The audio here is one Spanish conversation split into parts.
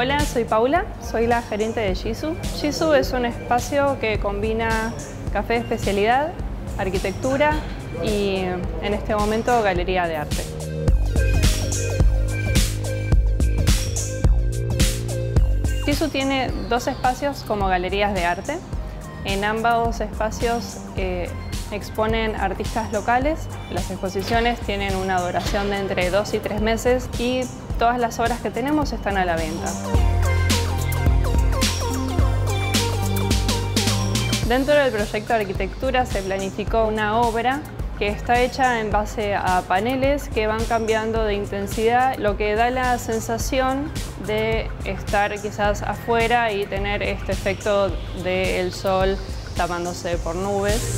Hola, soy Paula, soy la gerente de Jisoo. Jisoo es un espacio que combina café de especialidad, arquitectura y, en este momento, galería de arte. Jisoo tiene dos espacios como galerías de arte. En ambos espacios exponen artistas locales. Las exposiciones tienen una duración de entre 2 y 3 meses y todas las obras que tenemos están a la venta. Dentro del proyecto de arquitectura se planificó una obra que está hecha en base a paneles que van cambiando de intensidad, lo que da la sensación de estar quizás afuera y tener este efecto del sol tapándose por nubes.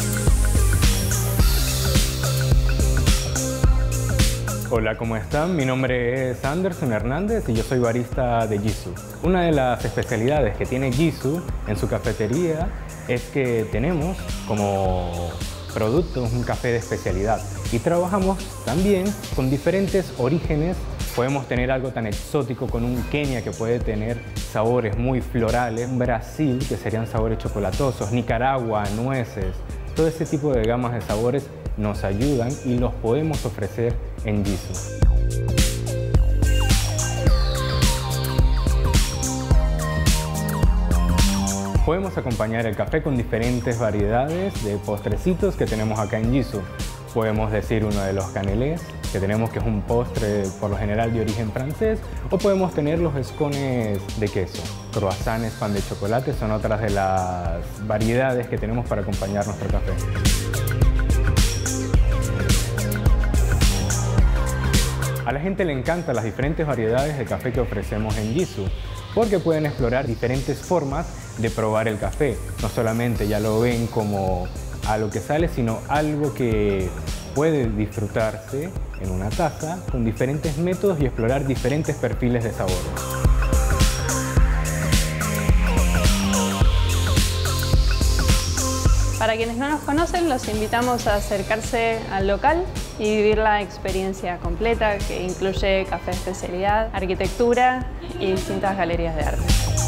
Hola, ¿cómo están? Mi nombre es Anderson Hernández y yo soy barista de Jisoo. Una de las especialidades que tiene Jisoo en su cafetería es que tenemos como producto un café de especialidad y trabajamos también con diferentes orígenes. Podemos tener algo tan exótico con un Kenia que puede tener sabores muy florales, un Brasil que serían sabores chocolatosos, Nicaragua, nueces. Todo ese tipo de gamas de sabores nos ayudan y los podemos ofrecer en Jisoo. Podemos acompañar el café con diferentes variedades de postrecitos que tenemos acá en Jisoo. Podemos decir uno de los canelés que tenemos, que es un postre por lo general de origen francés, o podemos tener los scones de queso. Croissants, pan de chocolate son otras de las variedades que tenemos para acompañar nuestro café. A la gente le encantan las diferentes variedades de café que ofrecemos en Jisoo, porque pueden explorar diferentes formas de probar el café. No solamente ya lo ven como algo que sale, sino algo que puede disfrutarse en una taza con diferentes métodos y explorar diferentes perfiles de sabor. Para quienes no nos conocen, los invitamos a acercarse al local y vivir la experiencia completa que incluye café de especialidad, arquitectura y distintas galerías de arte.